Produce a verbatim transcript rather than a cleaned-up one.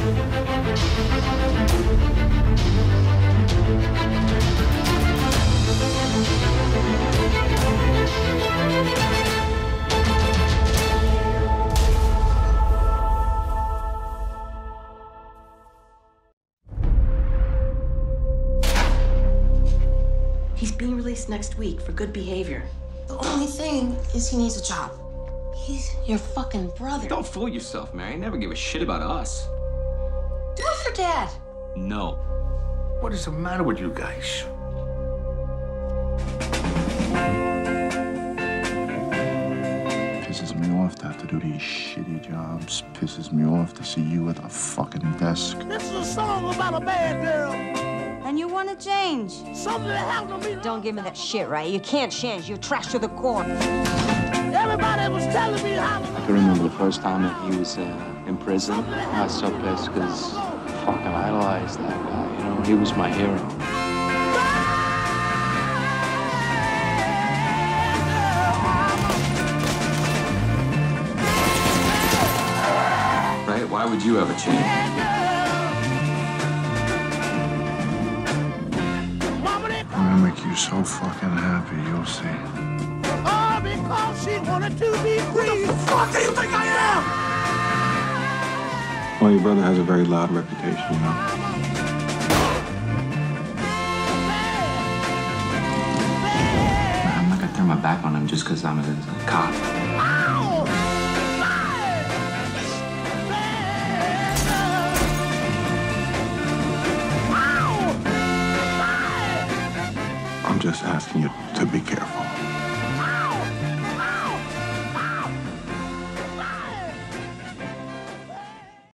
He's being released next week for good behavior. The only thing is he needs a job. He's your fucking brother. Don't fool yourself, Mary. I never give a shit about us. Do it for Dad. No. What is the matter with you guys? Pisses me off to have to do these shitty jobs. Pisses me off to see you at a fucking desk. This is a song about a bad girl. And you want to change? Something that happened to me. Don't give me that shit, right? You can't change. You're trash to the core. Everybody was telling me how to... I can remember the first time that he was uh, in prison. I was so pissed because I fucking idolized that guy, you know? He was my hero. Right? Why would you ever change? I'm gonna make you so fucking happy, you'll see. Oh, because she wanted to be free. Who the fuck do you think I am? Well, your brother has a very loud reputation, you know. I'm not gonna turn my back on him just because I'm a cop. I'm just asking you to be careful.